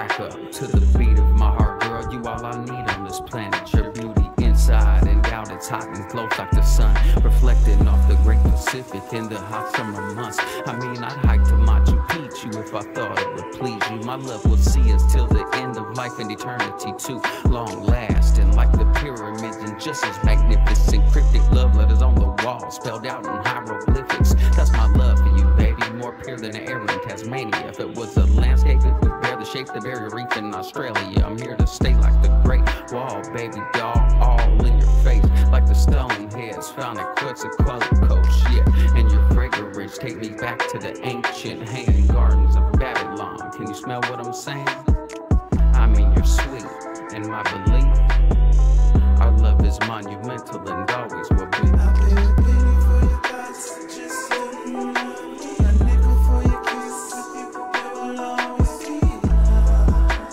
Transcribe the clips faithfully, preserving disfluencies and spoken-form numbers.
crack up to the beat of my heart, girl. You all I need on this planet. Your beauty inside and out, it's hot and close like the sun, reflecting off the great Pacific in the hot summer months. I mean, I'd hike to Machu Picchu if I thought it would please you. My love will see us till the end of life and eternity too. Long lasting like the pyramids and just as magnificent. Cryptic love letters on the wall spelled out in hieroglyphics. That's my love for you, baby, more pure than the air in Tasmania. If it was a landscape, it would bear the shape of the barrier reef in Australia. I'm here to stay like the Great Wall, baby doll, all in your face like the stone heads found at Quetzalcoatl, yeah. And your fragrance take me back to the ancient hanging gardens of Babylon. Can you smell what I'm saying? I mean, you're sweet, and my belief, our love is monumental and always will be. I'll pay a penny for your thoughts, just so you know. A nickel for your kiss, there will always be love.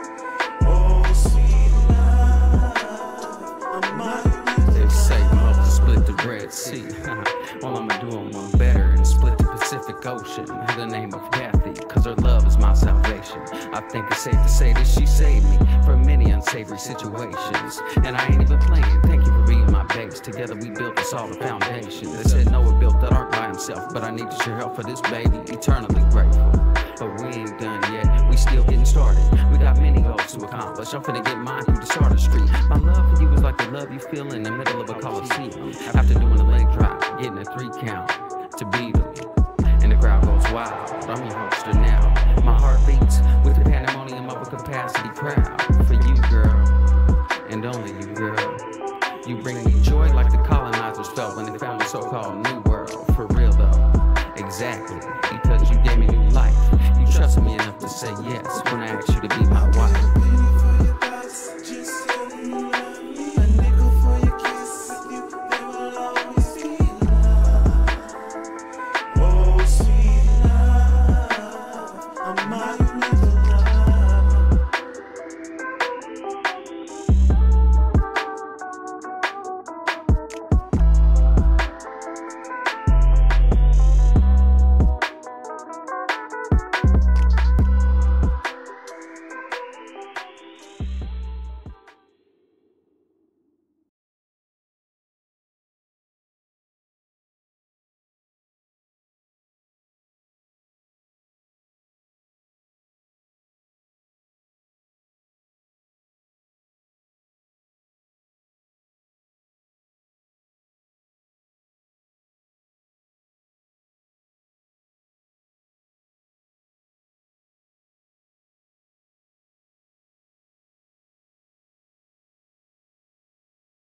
Oh, sweet love. I'm on. They say Moses split the Red Sea. Well, I'ma do them one better and split the Pacific Ocean in the name of Kathy, cause her love is my salvation. I think it's safe to say that she saved me from many unsavory situations, and I ain't even playing. Thank you for being my base. Together we built a solid foundation. They said Noah built that ark by himself, but I need your help for this, baby. Eternally grateful, but we ain't done yet. We still getting started. We got many goals to accomplish. I'm finna get mine through the Sartor Street. My love for you is like the love you feel in the middle of a Coliseum after doing a leg drop, getting a three count to beat them, and the crowd goes wild. I'm your hostess now. My heart beats with the pandemonium of a capacity crowd. For you, girl, and only you, girl. You bring me joy like the colonizers felt when they found the so-called New World. For real though, exactly, because you gave me new life. You trusted me enough to say yes when I asked you to be my wife.